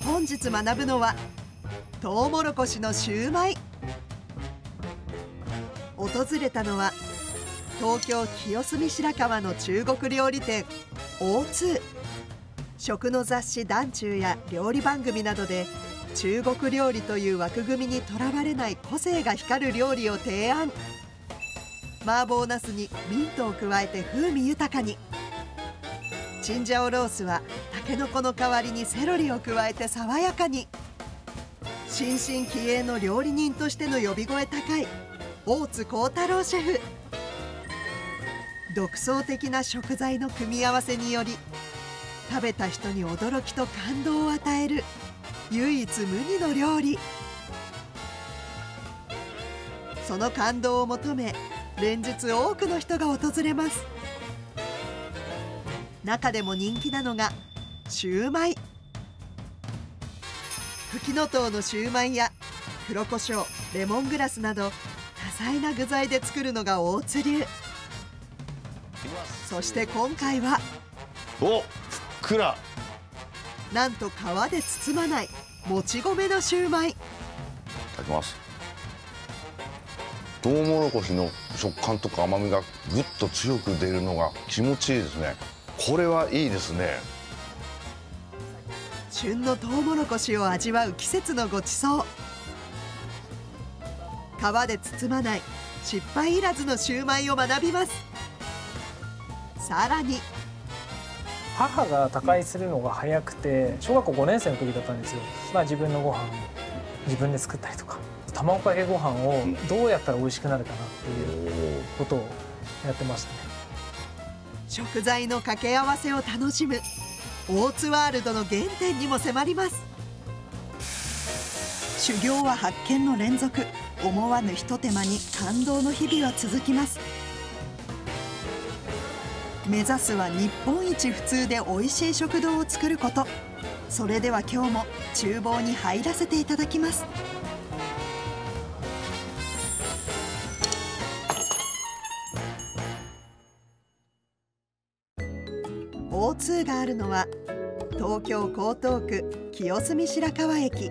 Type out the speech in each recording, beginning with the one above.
本日学ぶのはトウモロコシのシューマイ。訪れたのは東京清澄白河の中国料理店オーツー。食の雑誌「ダンチュー」や料理番組などで中国料理という枠組みにとらわれない個性が光る料理を提案。麻婆ナスにミントを加えて風味豊かに。チンジャオロースはタケノコの代わりにセロリを加えて爽やかに。新進気鋭の料理人としての呼び声高い大津幸太郎シェフ。独創的な食材の組み合わせにより食べた人に驚きと感動を与える唯一無二の料理。その感動を求め連日多くの人が訪れます。中でも人気なのがシューマイ。フキノトウのシューマイや黒胡椒、レモングラスなど多彩な具材で作るのが大津流。そして今回はお、ふっくら。 なんと皮で包まないもち米のシューマイ。 いただきます。トウモロコシの食感とか甘みがぐっと強く出るのが気持ちいいですね。これはいいですね。 旬のトウモロコシを味わう季節のごちそう。皮で包まない失敗いらずのシューマイを学びます。さらに母が他界するのが早くて小学校5年生の時だったんですよ。自分のご飯を自分で作ったりとか卵かけご飯をどうやったら美味しくなるかなっていうことをやってましたね。 食材の掛け合わせを楽しむ大津ワールドの原点にも迫ります。 修行は発見の連続。思わぬひと手間に感動の日々は続きます。目指すは日本一普通で美味しい食堂を作ること。それでは今日も厨房に入らせていただきます。 オーツーがあるのは東京江東区清澄白河駅。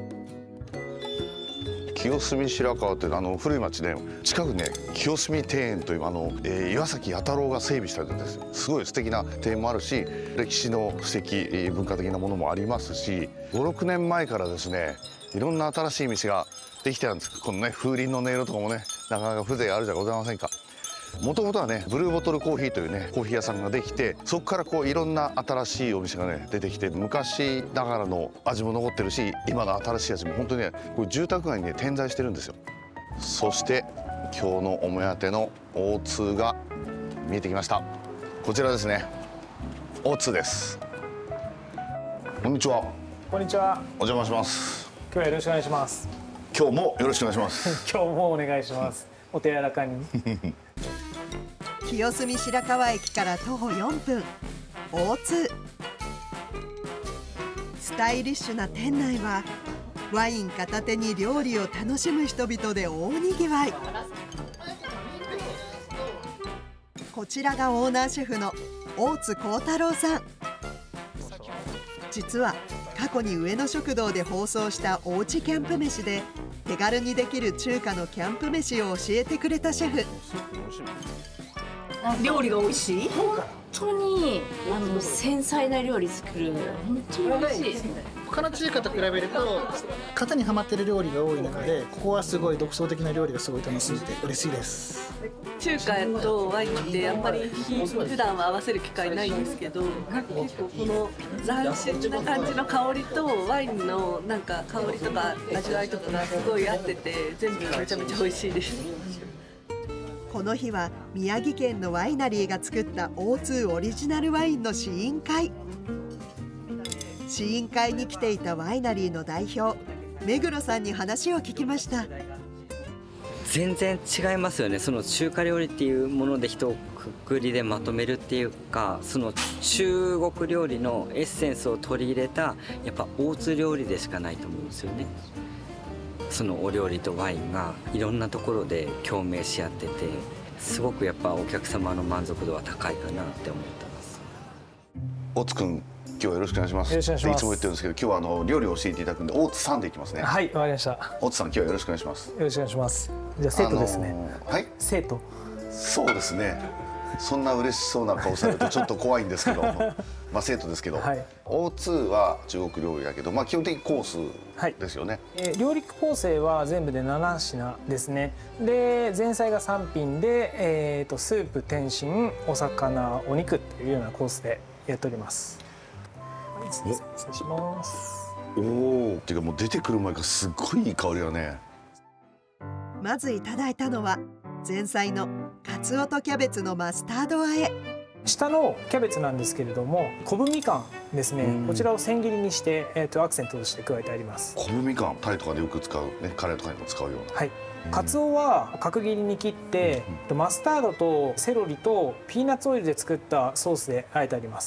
清澄白河って古い町で近くにね清澄庭園という岩崎弥太郎が整備したんです。すごい素敵な庭園もあるし歴史の史跡文化的なものもありますし、5、6年前からですねいろんな新しい店ができてるんです。このね風鈴の音色とかもねなかなか風情あるじゃございませんか。もともとはねブルーボトルコーヒーというねコーヒー屋さんができて、そこからいろんな新しいお店がね出てきて、昔ながらの味も残ってるし今の新しい味も本当にね住宅街にね点在してるんですよ。そして今日のお目当ての大津が見えてきました。こちらですね、大津です。こんにちは。 こんにちは。 お邪魔します。 今日はよろしくお願いします。 今日もよろしくお願いします。 今日もお願いします。お手柔らかに。 清澄白河駅から徒歩4分、大津。スタイリッシュな店内はワイン片手に料理を楽しむ人々で大にぎわい。こちらがオーナーシェフの大津幸太郎さん。実は過去に上野食堂で放送したおうちキャンプ飯で手軽にできる中華のキャンプ飯を教えてくれたシェフ。 料理が美味しい。本当に繊細な料理作る。本当に美味しい。 他の中華と比べると型にはまってる料理が多い中で、ここはすごい独創的な料理がすごい楽しんで嬉しいです。 中華とワインってあんまり普段は合わせる機会ないんですけど、結構この斬新な感じの香りとワインの香りとか味わいとかがすごい合ってて、全部めちゃめちゃ美味しいです。 この日は宮城県のワイナリーが作ったオーツーオリジナルワインの試飲会。試飲会に来ていたワイナリーの代表目黒さんに話を聞きました。 全然違いますよね。その中華料理っていうもので一括りでまとめるっていうか、その中国料理のエッセンスを取り入れたやっぱ大津料理でしかないと思うんですよね。そのお料理とワインがいろんなところで共鳴し合ってて、すごくやっぱお客様の満足度は高いかなって思ってます。 大津くん、今日はよろしくお願いします。 よろしくお願いします。 いつも言ってるんですけど、今日は料理を教えていただくんで、大津さんでいきますね。 はい、わかりました。 大津さん、今日はよろしくお願いします。 よろしくお願いします。じゃあ生徒ですね。 はい。 生徒。 そうですね。そんな嬉しそうな顔されるとちょっと怖いんですけど、まあ生徒ですけど、はい、O2 は中国料理だけど、まあ基本的にコースですよね。 はい、料理構成は全部で7品ですね。で前菜が3品で、スープ、点心、お魚、お肉っていうようなコースでやっております。はい、失礼します。 おお、っていうかもう出てくる前からすごいいい香りだね。 まずいただいたのは前菜のカツオとキャベツのマスタード和え。 下のキャベツなんですけれども、昆布みかんですね。こちらを千切りにして、アクセントとして加えてあります。 昆布みかん、タイとかでよく使うね、カレーとかにも使うような。 はい。カツオは角切りに切って、マスタードとセロリとピーナッツオイルで作ったソースで和えてあります。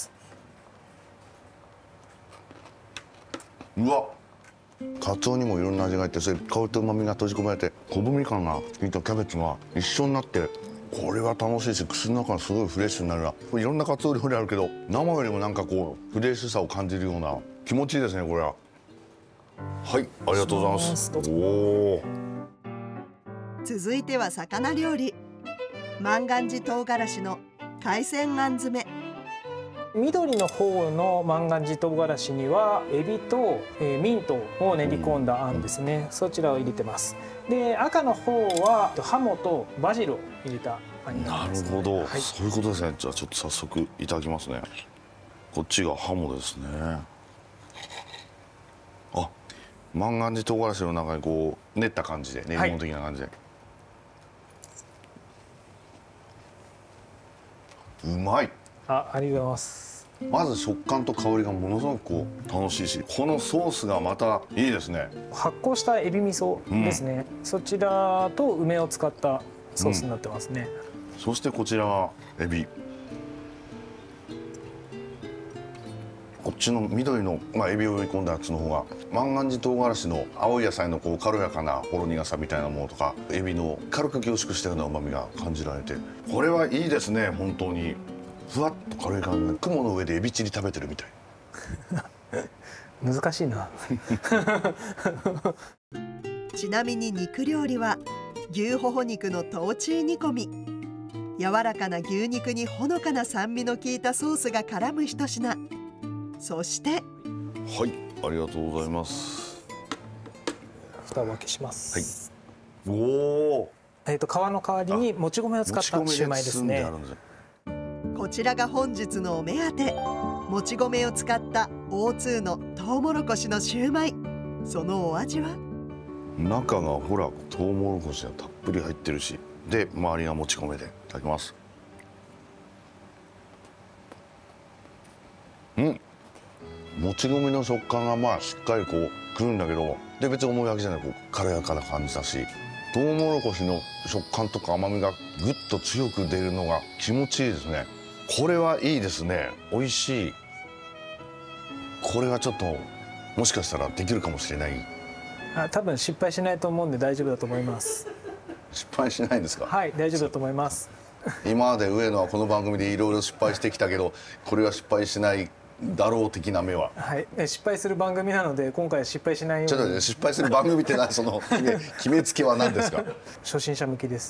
うわ。カツオにもいろんな味が入って、それ香りと旨味が閉じ込められて、昆布みかんが効いたキャベツが一緒になって、これは楽しいし、口の中がすごいフレッシュになるな。いろんなカツオ料理あるけど、生よりもなんかこうフレッシュさを感じるような、気持ちいいですね、これは。はい、ありがとうございます。おお。 続いては魚料理。万願寺唐辛子の海鮮あん詰め。 緑の方の万願寺唐辛子にはエビとミントを練り込んだあんですね。そちらを入れてます。で赤の方はハモとバジルを入れたあんになります。 なるほど、 はい、 そういうことですね。じゃあちょっと早速いただきますね。こっちがハモですね。あ、万願寺唐辛子の中にこう練った感じで練り物的な感じで、はい、うまい。 ありがとうございます。 まず食感と香りがものすごくこう楽しいし、このソースがまたいいですね。 発酵したエビ味噌ですね、そちらと梅を使ったソースになってますね。 そしてこちらはエビ。こっちの緑の、エビを入れ込んだやつの方が、万願寺唐辛子の青い野菜のこう軽やかなほろ苦さみたいなものとか、エビの軽く凝縮したような旨味が感じられて、これはいいですね。本当にふわっと軽い感じで、雲の上でエビチリ食べてるみたい。 難しいな。 ちなみに肉料理は牛ほほ肉のトーチー煮込み。柔らかな牛肉にほのかな酸味の効いたソースが絡む一品。そしてはい、 ありがとうございます。 蓋を開けします。 はい、おお。 皮の代わりにもち米を使ったシューマイですね。 こちらが本日のお目当て、もち米を使った O2 のトウモロコシのシューマイ。そのお味は？ 中がほらトウモロコシがたっぷり入ってるし、で周りがもち米で。いただきます。もち米の食感がしっかりこうくるんだけど、で別に重いわけじゃない、こう軽やかな感じだし、トウモロコシの食感とか甘みがぐっと強く出るのが気持ちいいですね。これはいいですね。美味しい。これはちょっともしかしたらできるかもしれない。 多分失敗しないと思うんで大丈夫だと思います。 失敗しないんですか？ はい、大丈夫だと思います。 今まで上野はこの番組でいろいろ失敗してきたけど、これは失敗しないだろう的な目は。 はい、失敗する番組なので今回は失敗しないように。 ちょっとね、失敗する番組ってその決めつけは何ですか？ 初心者向きです。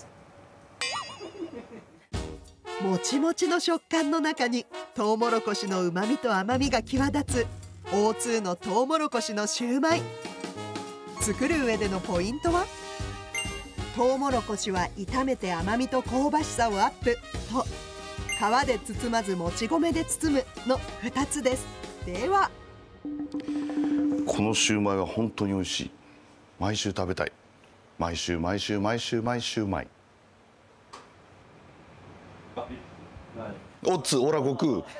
もちもちの食感の中にトウモロコシの旨味と甘みが際立つ O2 のトウモロコシのシューマイ。作る上でのポイントは？トウモロコシは炒めて甘みと香ばしさをアップと、皮で包まずもち米で包むの2つです。ではこのシューマイは本当に美味しい。毎週食べたい。毎週毎週毎週毎週毎。おっつオラ悟空。お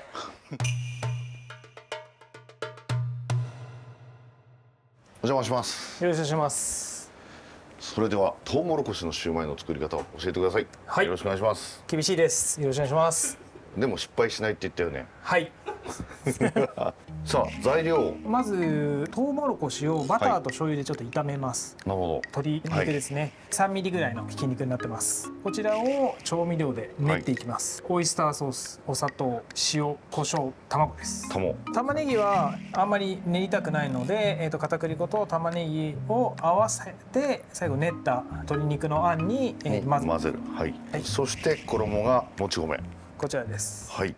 邪魔します。 よろしくお願いします。 それではトウモロコシのシューマイの作り方を教えてください。 はい、 よろしくお願いします。 厳しいです。よろしくお願いします。 でも失敗しないって言ったよね。 はい、 さあ材料。 まずトウモロコシをバターと醤油でちょっと炒めます。 なるほど。 鶏肉ですね、3ミリぐらいのひき肉になってます。こちらを調味料で練っていきます。オイスターソース、お砂糖、塩、胡椒、卵です。玉ねぎはあんまり練りたくないので、片栗粉と玉ねぎを合わせて最後練った鶏肉のあんに、 混ぜる。はい。そして衣がもち米。 こちらです。 はい。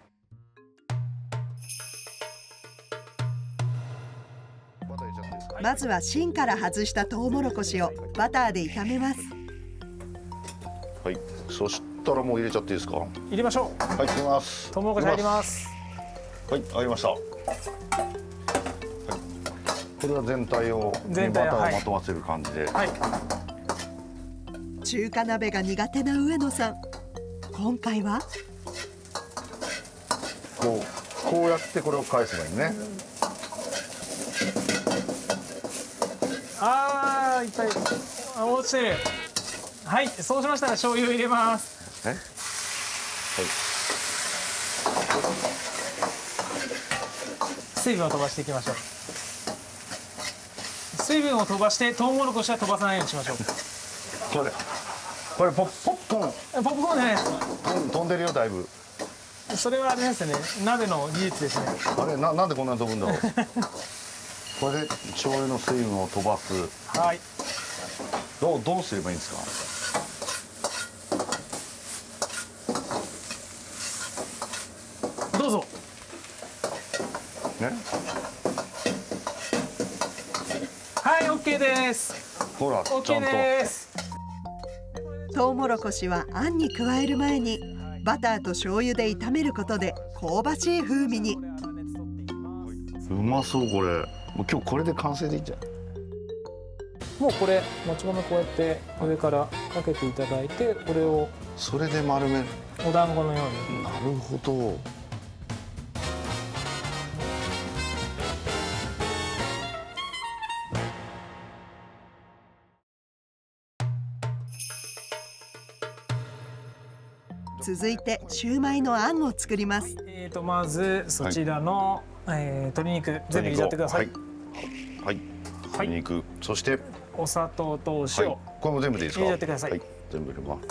まずは芯から外したトウモロコシをバターで炒めます。 はい。そしたらもう入れちゃっていいですか。 入れましょう。 はい、入れます。 トウモロコシ入ります。 はい、入りました。はい、これは全体をバターをまとわせる感じで。 はい。 中華鍋が苦手な上野さん、今回はこうやってこれを返せばいいね。 ああ、いっぱい落ちてる。はい、そうしましたら醤油を入れます。 はい。 水分を飛ばしていきましょう。水分を飛ばしてトウモロコシは飛ばさないようにしましょう。 これポップコーン。 ポップコーンじゃないですか。 飛んでるよだいぶ。 それはあれですね、鍋の技術ですね。 あれなんでこんなに飛ぶんだろう。これで醤油の水分を飛ばす。 はい。 どうすればいいんですか。 どうぞ。 ね。 はい、OK です。 ほら、ちゃんと。 OK です。 トウモロコシはあんに加える前にバターと醤油で炒めることで香ばしい風味に。 うまそうこれ。もう今日これで完成でいいんじゃない。 もうこれもち米こうやって上からかけていただいて、これをそれで丸める。 お団子のように。 なるほど。 続いてシューマイのあんを作ります。 まずそちらの、鶏肉全部入れちゃってください。 はい。鶏肉、そしてお砂糖とお塩、 これも全部でいいですか。 入れちゃってください。 全部入れます。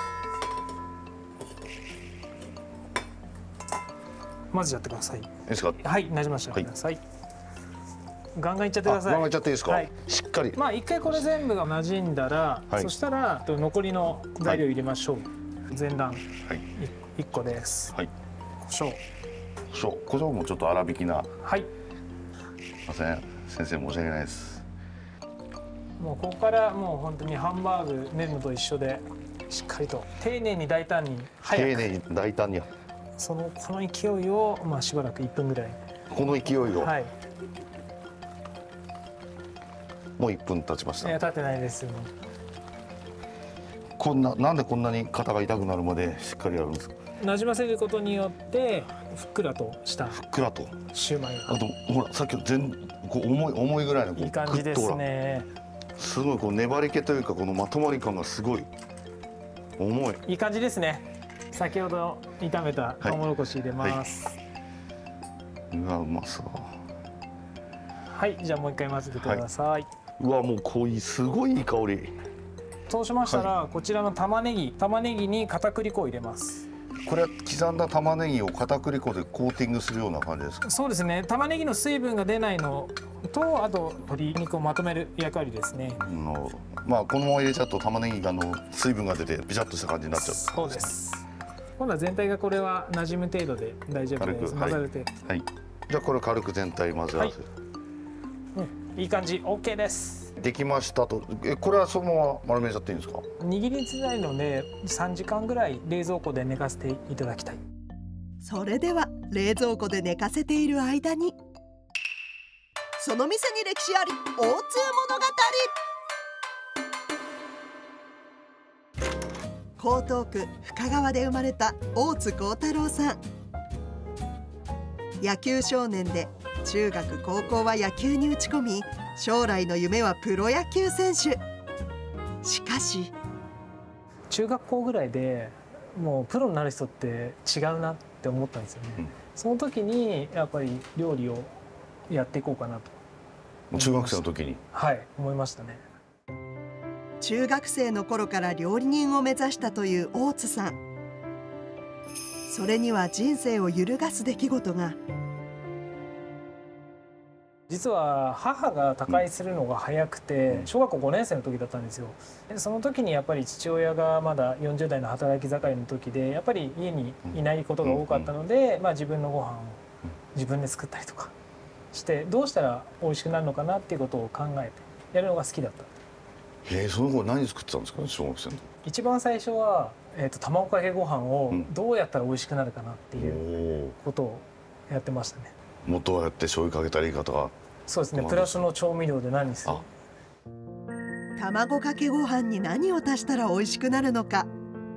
混ぜちゃってください。いいですか。 はい、なじましたください。ガンガンいっちゃってください。 ガンガンいっちゃっていいですか。 はい、 しっかり。 まあ一回これ全部が馴染んだら、そしたら残りの材料入れましょう。全卵1個です。 はい。 胡椒もちょっと粗挽きな。 はい。 すいません、先生申し訳ないです。 もうここからもう本当にハンバーグ練るのと一緒で、しっかりと丁寧に大胆に早く。 丁寧に大胆に。 この勢いをしばらく1分ぐらい。 この勢いを。 はい。 もう1分経ちました。 経ってないです。 なんでこんなに肩が痛くなるまでしっかりやるんですか。 なじませることによってふっくらとしたシューマイが。 あとほらさっきの重いぐらいのいい感じですね。 すごい粘り気というかこのまとまり感がすごい重い。 いい感じですね。先ほど炒めたトウモロコシ入れます。 うわうまそう。 はい、じゃあもう一回混ぜてください。 うわもうすごいいい香り。 そうしましたら、こちらの玉ねぎに片栗粉を入れます。 これは刻んだ玉ねぎを片栗粉でコーティングするような感じですか。 そうですね。玉ねぎの水分が出ないのと、あと鶏肉をまとめる役割ですね。 まあこのまま入れちゃうと玉ねぎが水分が出てビチャッとした感じになっちゃう。 そうです。今度は全体がこれは馴染む程度で大丈夫です。混ざる程度。 はい。じゃあこれ軽く全体混ぜ合わせる。 いい感じ。OK です。 できましたと。これはそのまま丸めちゃっていいんですか。 握りづらいので3時間ぐらい冷蔵庫で寝かせていただきたい。 それでは冷蔵庫で寝かせている間に、その店に歴史あり O2 物語。江東区深川で生まれた大津幸太郎さん。野球少年で中学高校は野球に打ち込み、将来の夢はプロ野球選手。しかし中学校ぐらいでもうプロになる人って違うなって思ったんですよね。 その時にやっぱり料理をやっていこうかなと中学生の時に。 思いましたね。 中学生の頃から料理人を目指したという大津さん。それには人生を揺るがす出来事が。 実は母が他界するのが早くて、小学校5年生の時だったんですよ。でその時にやっぱり父親がまだ40代の働き盛りの時で、やっぱり家にいないことが多かったので、自分のご飯を自分で作ったりとかしてどうしたら美味しくなるのかなっていうことを考えてやるのが好きだった。 その頃何作ってたんですかね、小学生の時。 一番最初は、卵かけご飯をどうやったら美味しくなるかなっていうことをやってましたね。 もっとやって醤油かけたらいいかとか。 そうですね。プラスの調味料で何にする。 卵かけご飯に何を足したら美味しくなるのか。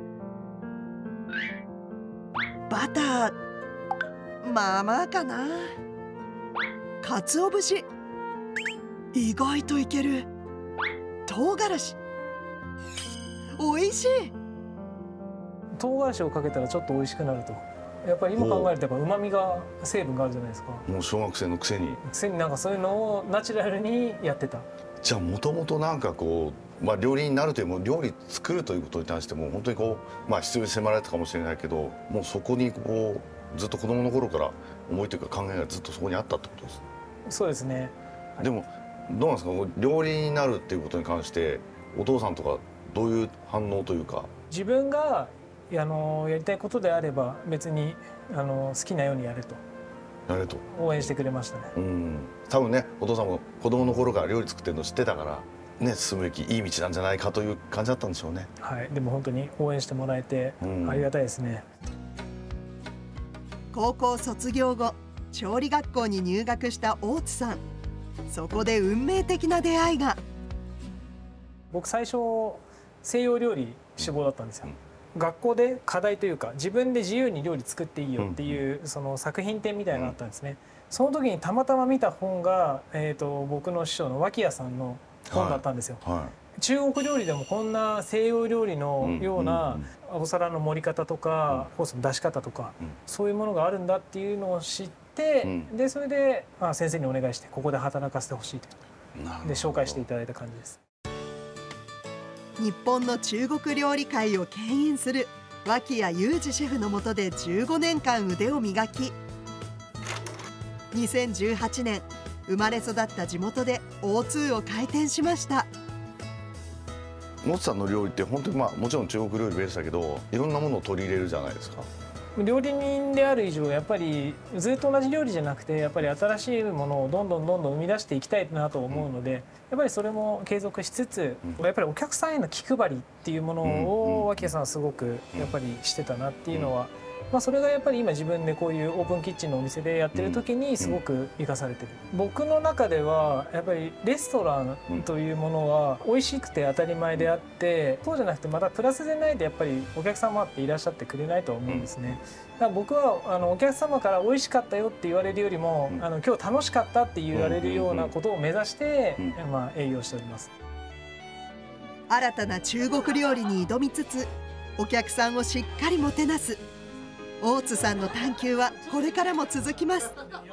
バターまあまあかな。鰹節意外といける。唐辛子美味しい。 唐辛子をかけたらちょっと美味しくなると。やっぱり今考えると旨味が成分があるじゃないですか。 もう小学生のくせになんかそういうのをナチュラルにやってた。 じゃあもともとなんかこう、料理になるというも料理作るということに対しても本当にこう、必要に迫られたかもしれないけど、もうそこにこうずっと子供の頃から思いというか考えがずっとそこにあったってことです。 そうですね。 でもどうなんですか、料理になるっていうことに関してお父さんとかどういう反応というか。 自分がやりたいことであれば別に好きなようにやれと応援してくれましたね。 多分ね、お父さんも子供の頃から料理作ってるの知ってたからね、進むべきいい道なんじゃないかという感じだったんでしょうね。 でも本当に応援してもらえてありがたいですね。 高校卒業後調理学校に入学した大津さん。そこで運命的な出会いが。 僕最初西洋料理志望だったんですよ。学校で課題というか自分で自由に料理作っていいよっていうその作品展みたいなのがあったんですね。その時にたまたま見た本が、僕の師匠の脇屋さんの本だったんですよ。中国料理でもこんな西洋料理のようなお皿の盛り方とかコースの出し方とかそういうものがあるんだっていうのを知って、でそれで先生にお願いしてここで働かせてほしいとで紹介していただいた感じです。 日本の中国料理界を牽引する脇屋雄二シェフの下で15年間腕を磨き、2018年生まれ育った地元で O2 を開店しました。 もつさんの料理って本当にもちろん中国料理ベースだけどいろんなものを取り入れるじゃないですか。 料理人である以上やっぱりずっと同じ料理じゃなくてやっぱり新しいものをどんどん生み出していきたいなと思うので、やっぱりそれも継続しつつ、やっぱりお客さんへの気配りっていうものを脇屋さんはすごくやっぱりしてたなっていうのは、それがやっぱり今自分でこういうオープンキッチンのお店でやってる時にすごく生かされてる。僕の中ではやっぱりレストランというものは美味しくて当たり前であって、そうじゃなくてまたプラスでないとやっぱりお客様っていらっしゃってくれないと思うんですね。だから僕はお客様から美味しかったよって言われるよりも今日楽しかったって言われるようなことを目指して営業しております。 新たな中国料理に挑みつつお客さんをしっかりもてなす大津さんの探求はこれからも続きます。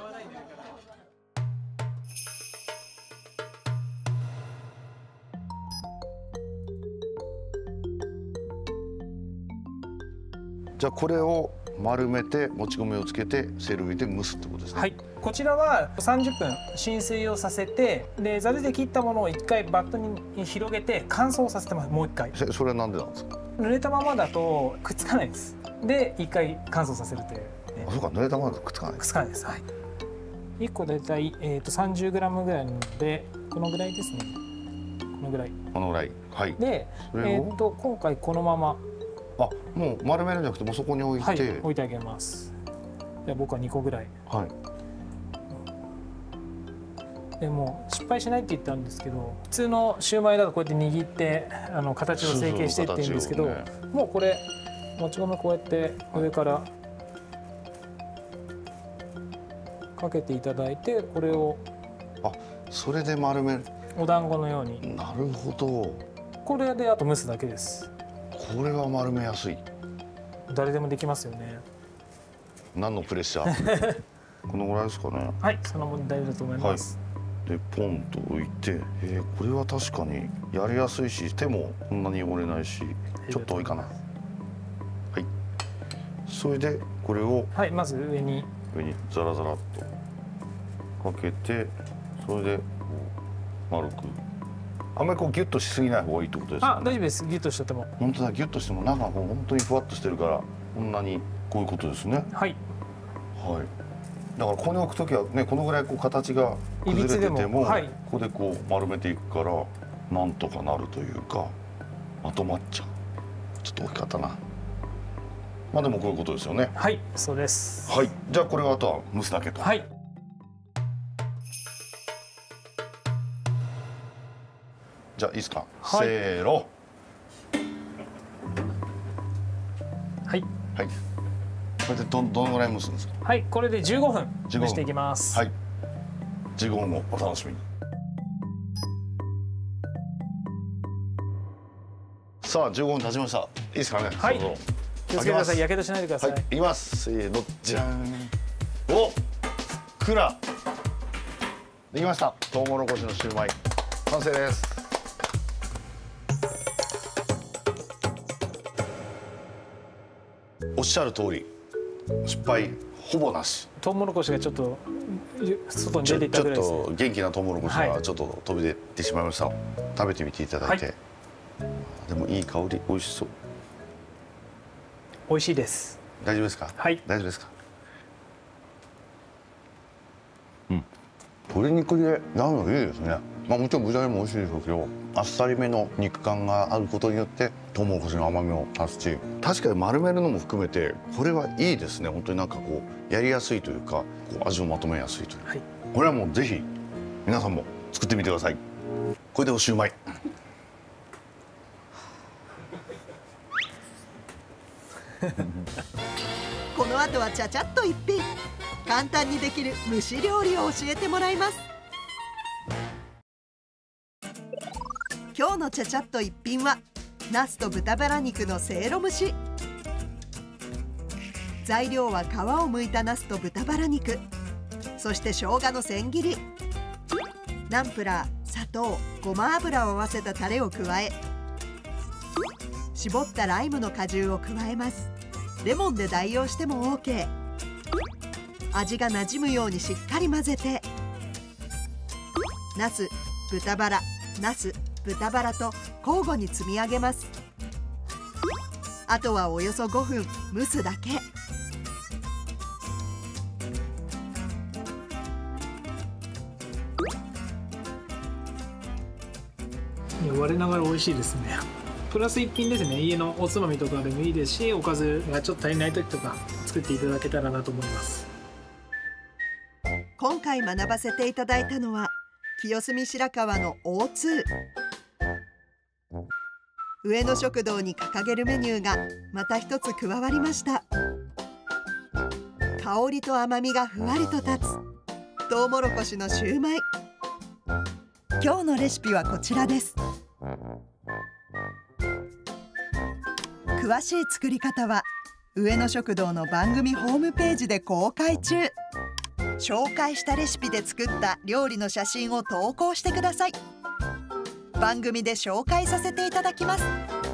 じゃあこれを丸めてもち米をつけてセルビで蒸すってことですね。 はい、こちらは30分浸水をさせて、でざるで切ったものを1回バットに広げて乾燥させてます。もう1回。 それはなんでなんですか。 濡れたままだとくっつかないです。で1回乾燥させるという、 あ、そうか、濡れたままだとくっつかない。 くっつかないです。はい。1個だいたい30gぐらいなのでこのぐらいですね。このぐらい。 このぐらい。はい。 で、今回このまま。 あ、もう丸めるんじゃなくてもうそこに置いて、 置いてあげます。じゃあ僕は2個ぐらい。 はい。 でも失敗しないって言ったんですけど、普通のシューマイだとこうやって握って形を成形してって言うんですけど、もうこれもち米こうやって上からかけていただいて、これをそれで丸める。 お団子のように。 なるほど。 これであと蒸すだけです。 これは丸めやすい。 誰でもできますよね。 何のプレッシャーこのぐらいですかね。 はい、その問題だと思います。 でポンと置いて、これは確かにやりやすいし、手もこんなに汚れないし、ちょっと多いかな。はい、それでこれを、 はい、まず上にザラザラっとかけて、それで丸く。あんまりこうギュッとしすぎない方がいいってことですかね。 大丈夫です。ギュッとしとっても。 本当だ、ギュッとしても中がこう本当にふわっとしてるから、こんなにこういうことですね。 はい。 はい。だからここに置くときはね、このぐらいこう形が崩れてても、 はい、 ここでこう丸めていくからなんとかなるというか、まとまっちゃう。ちょっと大きかったな。まあでもこういうことですよね。 はい、そうです。 はい。じゃあこれはあとは蒸すだけと。 はい。 じゃあいいですか。 はい、 せーの。 はい。 はい。これでどのぐらい蒸すんですか。 はい、これで15分蒸していきます。 はい。15分をお楽しみに。さあ15分経ちました。いいですかね。 はい。気をつけてください。やけどしないでください。 はい。いきます。せーの、じゃん。お、クラ。できました。トウモロコシのシューマイ完成です。おっしゃる通り。失敗ほぼなし。 トウモロコシがちょっと外に出ていったぐらいですね。 ちょっと元気なトウモロコシがちょっと飛び出てしまいました。食べてみていただいて、はい、でもいい香り、美味しそう。 美味しいです。 大丈夫ですか。 はい、 大丈夫ですか。うん、鶏肉でラーメンいいですね。まあもちろん豚肉も美味しいでしょうけど、あっさりめの肉感があることによってトウモロコシの甘みを足すし、確かに丸めるのも含めてこれはいいですね。本当になんかこうやりやすいというか、こう味をまとめやすいという、はい、これはもうぜひ皆さんも作ってみてください。これでおシューマイこの後はちゃちゃっと一品、簡単にできる蒸し料理を教えてもらいます。今日のちゃちゃっと一品はナスと豚バラ肉のせいろ蒸し。材料は皮を剥いたナスと豚バラ肉、そして生姜の千切り、ナンプラー、砂糖、ごま油を合わせたタレを加え、絞ったライムの果汁を加えます。レモンで代用しても OK。 味がなじむようにしっかり混ぜて、ナス、豚バラ、ナス、豚バラと交互に積み上げます。あとはおよそ5分蒸すだけ。 我ながら美味しいですね。プラス一品ですね。家のおつまみとかでもいいですし、おかずがちょっと足りない時とか作っていただけたらなと思います。 今回学ばせていただいたのは清澄白河の O2。 上野食堂に掲げるメニューがまた一つ加わりました。香りと甘みがふわりと立つトウモロコシのシューマイ。今日のレシピはこちらです。詳しい作り方は上野食堂の番組ホームページで公開中。紹介したレシピで作った料理の写真を投稿してください。番組で紹介させていただきます。